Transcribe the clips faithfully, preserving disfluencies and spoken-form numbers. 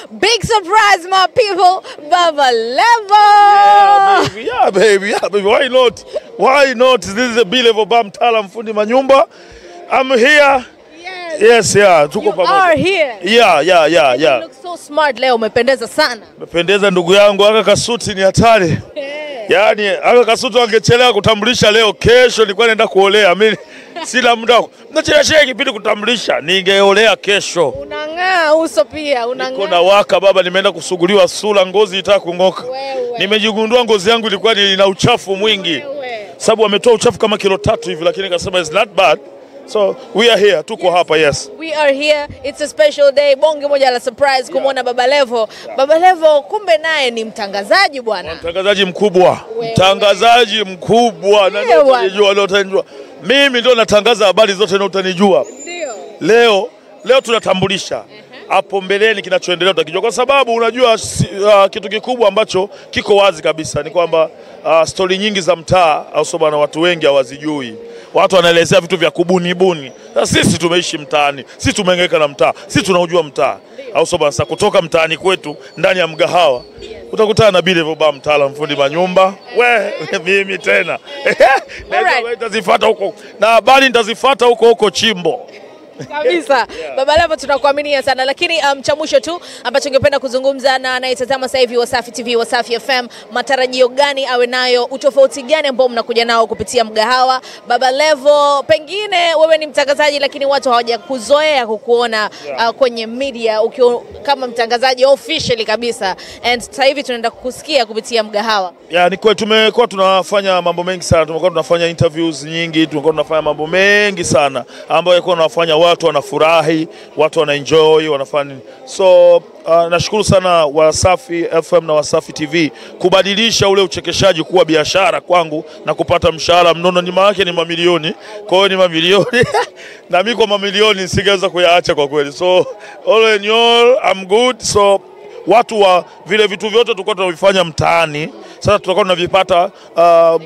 Big surprise, my people. Baba Levo. Yeah, baby. Yeah, baby. Yeah, baby. Why not? Why not? This is a B-Level Bam Tala Mfundi Manyumba. I'm here. Yes. Yes, yeah. Tuko You pamoja. are here. Yeah, yeah, yeah, yeah. You look so smart leo. Umependeza sana. Umependeza ndugu yangu. Aka kasuti ni hatari. Yaani aka kasuti wangechelewa kutambulisha leo, kesho nilikuwa naenda kuolea. Mimi sina muda. Nachelewesha kipindi kutambulisha. Ningeolea kesho. Unang'aa uso pia, unang'aa. Niko na waka baba, nimeenda kusuguliwa sura, ngozi itaka kung'oka. Nimejigundua ngozi yangu ilikuwa ina uchafu mwingi. Sababu wametoa uchafu kama kilo tatu hivi, lakini akasema it's not bad. So we are here, tuko yes, hapa, yes. We are here. It's a special day. Bonge moja la surprise kumwona Baba Levo. Baba Levo kumbe naye ni mtangazaji bwana. Mtangazaji mkubwa. Mtangazaji mkubwa. Nani utanijua leo utanijua. Mimi ndio natangaza habari zote na utanijua. Ndio. Leo leo tunatambulisha hapo uh -huh. mbeleni kinachoendelea utakijua, kwa sababu unajua uh, kitu kikubwa ambacho kiko wazi kabisa ni kwamba uh, story nyingi za mtaa au so bana watu wengi hawazijui. Watu wanaelezea vitu vya kubuni buni. Sisi tumeishi mtaani, sisi tumengeka na mtaa, sisi tunaujua mtaa. Au so bana kutoka mtaani kwetu ndani ya mgahawa utakutana na B-Level Bam Tala Mfundi Manyumba. We mimi tena. Alright, nitazifuata huko. Na habari nitazifuata huko huko chimbo. Kabisa. Yeah. Baba Levo tunakuaminia sana, lakini um, cha mwisho tu ambacho ningependa kuzungumza na anayetazama sasa hivi Wasafi T V, Wasafi F M, matarajio gani awe nayo, utofauti gani ambao mnakuja nao kupitia mgahawa? Baba Levo, pengine wewe ni mtangazaji lakini watu hawajakuzoea kukuona uh, kwenye media ukiwa kama mtangazaji officially kabisa, and sasa hivi tunaenda kukusikia kupitia mgahawa. Yeah, ni kweli tumekuwa tunafanya mambo mengi sana, tumekuwa tunafanya interviews nyingi, tumekuwa tunafanya mambo mengi sana ambayo yalikuwa tunafanya watu wanafurahi, watu wanaenjoy, wanafanya. So uh, nashukuru sana Wasafi F M na Wasafi T V kubadilisha ule uchekeshaji kuwa biashara kwangu na kupata mshahara mnono. Nyuma yake ni mamilioni. Kwa hiyo ni mamilioni. Na mimi kwa mamilioni singeweza kuyaacha kwa kweli. So all in all I'm good. So watu wa vile vitu vyote tulikuwa tunavifanya mtaani, sasa tutakuwa tunavipata uh,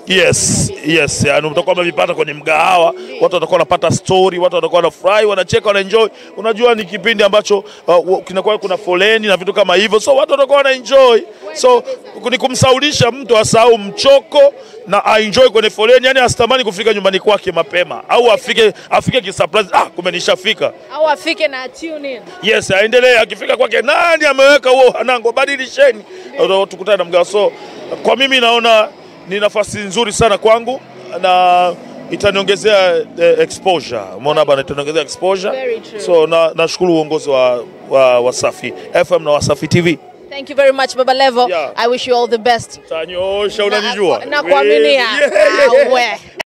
yes, yes, yani mtakuwa mnavipata kwenye mgahawa, watu watakuwa wanapata story, watu watakuwa wanafurahi, wanacheka, wanaenjoy. Unajua ni kipindi ambacho uh, kinakuwa kuna foleni na vitu kama hivyo, so watu watakuwa wanaenjoy. So ni kumsaulisha mtu asahau mchoko na aenjoy kwenye foleni, yani asitamani kufika nyumbani kwake mapema, au afike afike kisurprise, ah kumbe nishafika, au afike na tune in. Yes, aendelee, akifika kwake nani ameweka huo hanango, badilisheni tukutane na mgahawa. So kwa mimi naona ni nafasi nzuri sana kwangu na itaniongezea uh, exposure. Umeona bana, itaniongezea exposure. So na nashukuru uongozi wa, wa Wasafi F M na Wasafi T V. Thank you very much Baba Levo. Yeah. I wish you all the best. Tanyosha unanijua. Na kuaminia.